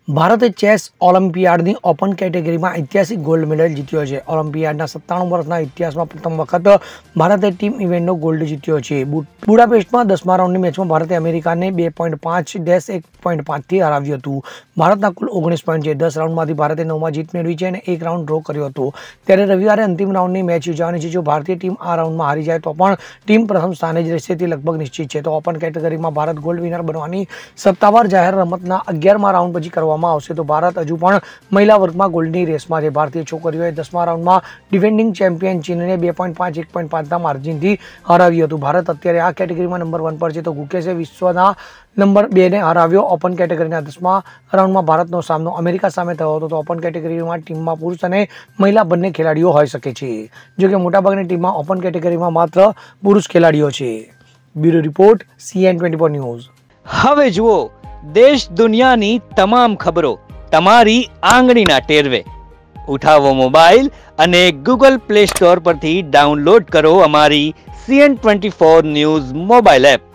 ભારતે chess ઓલિમ્પિયાડની open કેટેગરીમાં ઐતિહાસિક ગોલ્ડ મેડલ જીત્યો છે. ઓલિમ્પિયાડના 97 વર્ષના ઇતિહાસમાં પ્રથમ વખત ભારતે ટીમ ઇવેન્ટનો ગોલ્ડ જીત્યો છે. બુડાપેસ્ટમાં 10મા રાઉન્ડની મેચમાં ભારતે અમેરિકાને 2.5-1.5થી હરાવ્યું હતું. ભારતના કુલ 19 પોઈન્ટ છે. 10 રાઉન્ડમાંથી ભારતે 9માં જીત મેળવી છે અને 1 રાઉન્ડ ડ્રો કર્યો હતો. ત્યારે રવિવારે અંતિમ રાઉન્ડની મેચ યોજાવાની છે. જો ભારતીય ટીમ આ રાઉન્ડમાં હારી જાય તો પણ ટીમ પ્રથમ સ્થાને જ રહેશે તે લગભગ નિશ્ચિત છે. તો ઓપન કેટેગરીમાં ભારત ગોલ્ડ વિનર બનવાની સત્તાવાર જાહેર રમતના 11મા રાઉન્ડ પછી કરવામાં આવશે. તો ભારત હજુ પણ મહિલા વર્ગમાં ગોલ્ડની રેસમાં છે. ભારતીય છોકરીઓએ 10મા રાઉન્ડમાં ડિફેન્ડિંગ ચેમ્પિયન ચીનને 2.5-1.5ના માર્જિનથી હરાવ્યું હતું. ભારત અત્યારે આ કેટેગરીમાં નંબર 1 પર છે. તો ગુકેશે વિશ્વના નંબર 2ને હરાવ્યો. ઓપન કેટેગરીના 10મા રાઉન્ડમાં ભારતનો સામનો અમેરિકા સામે થયો હતો. તો ઓપન કેટેગરીમાં ટીમમાં પુરુષ અને મહિલા બંને ખેલાડીઓ હોઈ શકે છે. જોકે મોટાભાગની ટીમમાં ઓપન કેટેગરીમાં માત્ર પુરુષ ખેલાડીઓ છે. Bureau report CN24 news. હવે જુઓ દેશ દુનિયાની તમામ ખબરો તમારી આંગળીના ટેરવે. ઉઠાવો મોબાઈલ અને Google Play Store પરથી ડાઉનલોડ કરો અમારી CN24 ન્યૂઝ મોબાઈલ એપ.